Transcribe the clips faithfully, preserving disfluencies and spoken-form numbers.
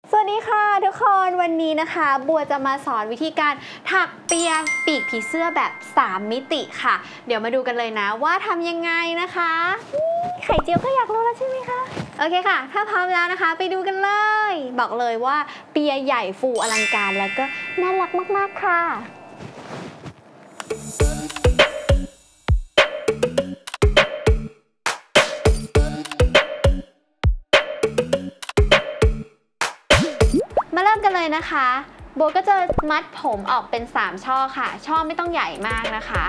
สวัสดีค่ะทุกคนวันนี้นะคะบัวจะมาสอนวิธีการถักเปียปีกผีเสื้อแบบสามมิติค่ะเดี๋ยวมาดูกันเลยนะว่าทำยังไงนะคะไข่เจียวก็อยากรู้แล้วใช่ไหมคะโอเคค่ะถ้าพร้อมแล้วนะคะไปดูกันเลยบอกเลยว่าเปียใหญ่ฟูอลังการแล้วก็น่ารักมากๆค่ะมาเริ่มกันเลยนะคะโบก็จะมัดผมออกเป็นสามช่อค่ะช่อไม่ต้องใหญ่มากนะคะ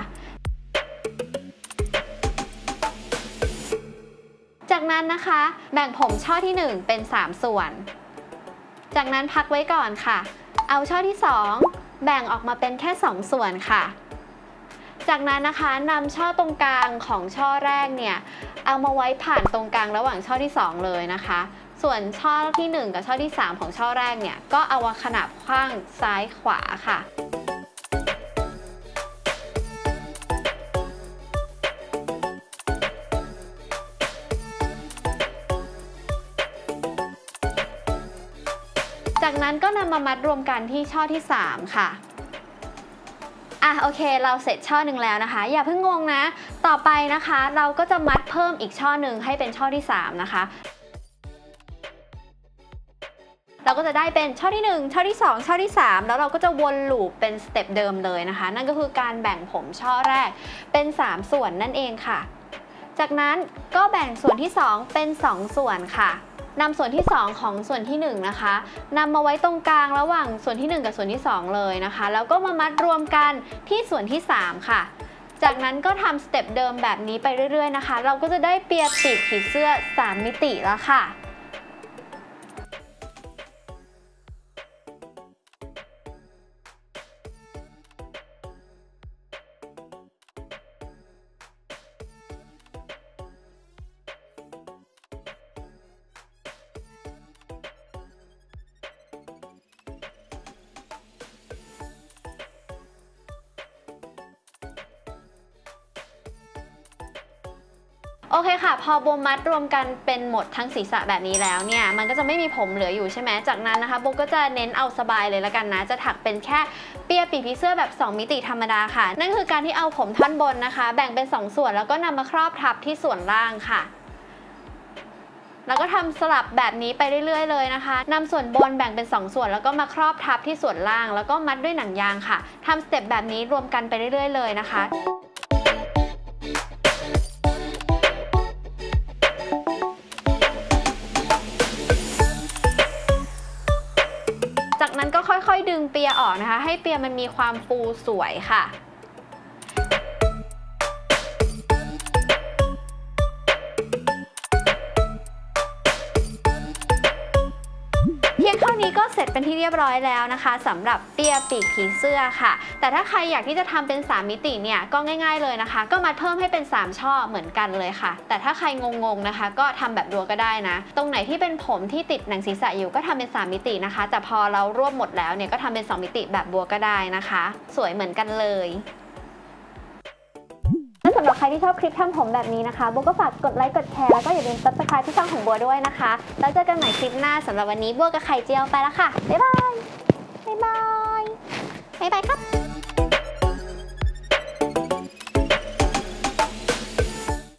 จากนั้นนะคะแบ่งผมช่อที่หนึ่งเป็นสามส่วนจากนั้นพักไว้ก่อนค่ะเอาช่อที่สองแบ่งออกมาเป็นแค่สองส่วนค่ะจากนั้นนะคะนำช่อตรงกลางของช่อแรกเนี่ยเอามาไว้ผ่านตรงกลางระหว่างช่อที่สองเลยนะคะส่วนช่อที่หนึ่งกับช่อที่สามของช่อแรกเนี่ยก็เอาขนาบขว้างซ้ายขวาค่ะจากนั้นก็นำมามัดรวมกันที่ช่อที่สามค่ะอ่ะโอเคเราเสร็จช่อหนึ่งแล้วนะคะอย่าเพิ่งงงนะต่อไปนะคะเราก็จะมัดเพิ่มอีกช่อหนึ่งให้เป็นช่อที่สามนะคะเราก็จะได้เป็นช่อที่หนึ่งช่อที่สองช่อที่สามแล้วเราก็จะวนลูปเป็นสเต็ปเดิมเลยนะคะนั่นก็คือการแบ่งผมช่อแรกเป็นสามส่วนนั่นเองค่ะจากนั้นก็แบ่งส่วนที่สองเป็นสองส่วนค่ะนำส่วนที่สองของส่วนที่หนึ่งนะคะนำมาไว้ตรงกลางระหว่างส่วนที่หนึ่งกับส่วนที่สองเลยนะคะแล้วก็มามัดรวมกันที่ส่วนที่สามค่ะจากนั้นก็ทำสเต็ปเดิมแบบนี้ไปเรื่อยๆนะคะเราก็จะได้เปียปีกผีเสื้อสามมิติแล้วค่ะโอเคค่ะพอโบมัดรวมกันเป็นหมดทั้งศีรษะแบบนี้แล้วเนี่ยมันก็จะไม่มีผมเหลืออยู่ใช่ไหมจากนั้นนะคะโบก็จะเน้นเอาสบายเลยละกันนะจะถักเป็นแค่เปียปีกผีเสื้อแบบสองมิติธรรมดาค่ะนั่นคือการที่เอาผมท่อนบนนะคะแบ่งเป็นสองส่วนแล้วก็นำมาครอบทับที่ส่วนล่างค่ะแล้วก็ทำสลับแบบนี้ไปเรื่อยๆเลยนะคะนำส่วนบนแบ่งเป็นสองส่วนแล้วก็มาครอบทับที่ส่วนล่างแล้วก็มัดด้วยหนังยางค่ะทำสเต็ปแบบนี้รวมกันไปเรื่อยๆเลยนะคะจากนั้นก็ค่อยๆดึงเปียออกนะคะให้เปียมันมีความฟูสวยค่ะเพียงเท่านี้ก็เสร็จเป็นที่เรียบร้อยแล้วนะคะสำหรับเปียปีกผีเสื้อค่ะแต่ถ้าใครอยากที่จะทำเป็นสามมิติเนี่ยก็ง่ายๆเลยนะคะก็มัดเพิ่มให้เป็นสามช่อเหมือนกันเลยค่ะแต่ถ้าใครงงๆนะคะก็ทำแบบดัวก็ได้นะตรงไหนที่เป็นผมที่ติดหนังศีรษะอยู่ก็ทำเป็นสามมิตินะคะแต่พอเรารวบหมดแล้วเนี่ยก็ทำเป็นสองมิติแบบบัวก็ได้นะคะสวยเหมือนกันเลยและสำหรับใครที่ชอบคลิปทำผมแบบนี้นะคะโบก็ฝากกดไลค์กดแชร์แล้วก็อย่าลืม ซับสไครบ์ ที่ช่องของบัวด้วยนะคะแล้วเจอกันใหม่คลิปหน้าสำหรับวันนี้บัวกับไข่เจียวไปแล้วค่ะบ๊ายบายบ๊ายบายบ๊ายบายครับ